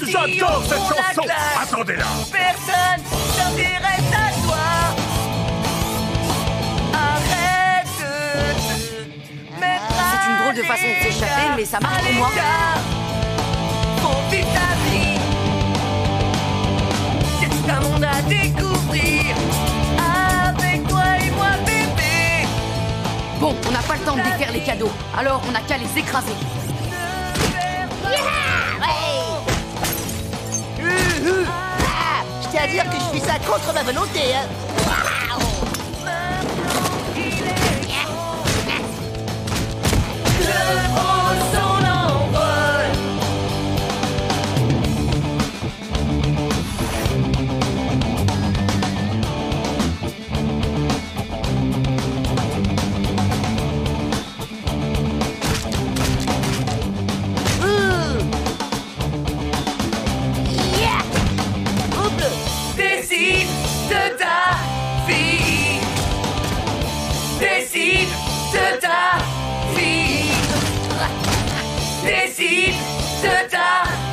J'adore cette chanson. Attendez là. Personne s'intéresse à toi. Arrête de te mettre C'est une drôle de façon de s'échapper, mais ça marche pour moi. Profite ta vie. C'est tout un monde à découvrir. Avec toi et moi, bébé. Bon, on n'a pas le temps de défaire les cadeaux, alors on n'a qu'à les écraser. Je tiens à dire que je fais ça contre ma volonté, hein. Je prends son envol. Décide de ta vie. Décide de ta vie. Décide de ta